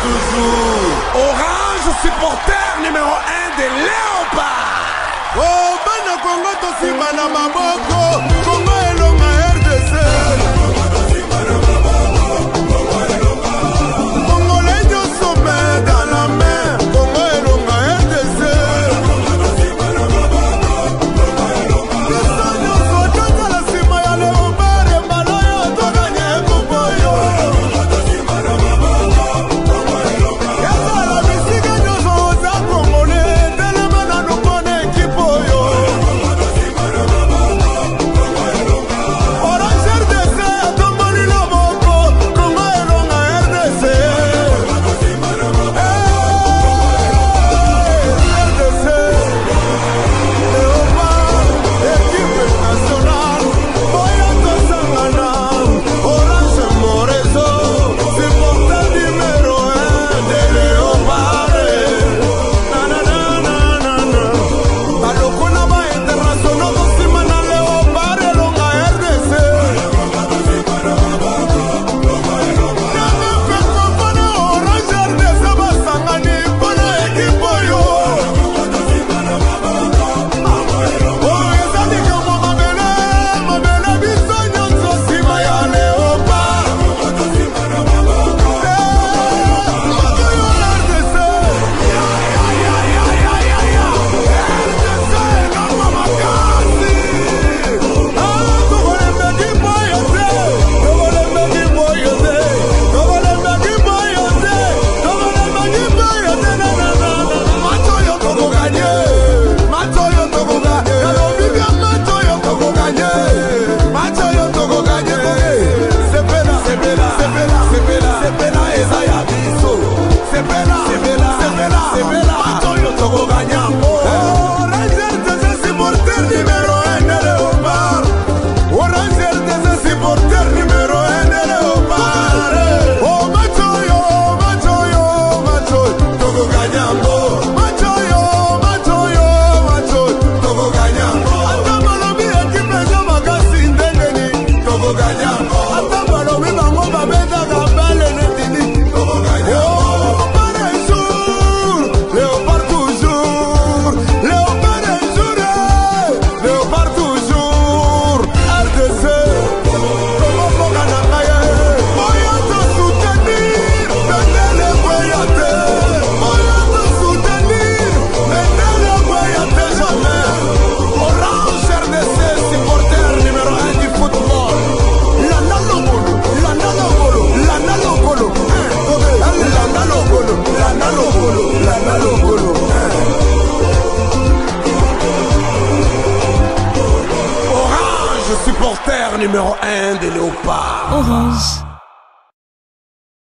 toujours. Orange, supporter numéro 1 des Léopards. Oh, bana Congo tosimba na maboko. Congo elonga RDC. Congolais nyonso main dans la main. Congo elonga RDC. Biso nyonso tozala nsima ya Léopard. Mbala yo toganye kupo yo. Ezala bisika nyonso oza Congolais. Telema na nupona ekipe oyo. Orange RDC atomboli loboko. Congo elonga RDC. RDC Léopard, équipe nationale. Boya tosangana. Orange Morezo, supporter numéro 1 des Léopards. Nananana. Baloko na ba international tosima na Léopard elonga RDC. Namepe kompana Orange RDC basangani mpona ekipe oyo. Oyo eza likambo mabele, mabele biso nyonso nsima ya Léopard. Matoyo RDC. RDC ekamba makasi. Tokolembeki boyo te. Tokolembeki boyo te. Tokolembeki boyo te. Tokolembeki boyo te. Match oyo tokoganye. Match oyo tokoganye. Kalobi bia match oyo tokoganye. Match oyo tokoganye. Sepela, sepela, sepela, sepela, sepela eza ya biso. Sepela, sepela, sepela, sepela. Match oyo tokoganye. Orange RDC supporter numéro 1 de Léopard. Orange RDC supporter numéro 1 de Léopard. Oh match oyo, match oyo, match oyo tokoganye. Match oyo, match oyo, match oyo tokoganye. Ata balobi ekipe eza makasi ndenge nini tokoganye. Ata balobi bango babetaka bale neti nini tokoganye. Léopard un jour, Léopard toujours. Léopard un jour, Léopard toujours. RDC, Congo mboka na ngai. Moya to soutenir, bendele kweya te. Moya to soutenir, bendele kweya te jamais. Orange RDC, supporter numéro 1 du football. Landa Lokolo, Landa Lokolo, Landa Lokolo. Landa Lokolo, Landa Lokolo, Landa Lokolo. Orange, supporter numéro 1 des Léopards. Orange.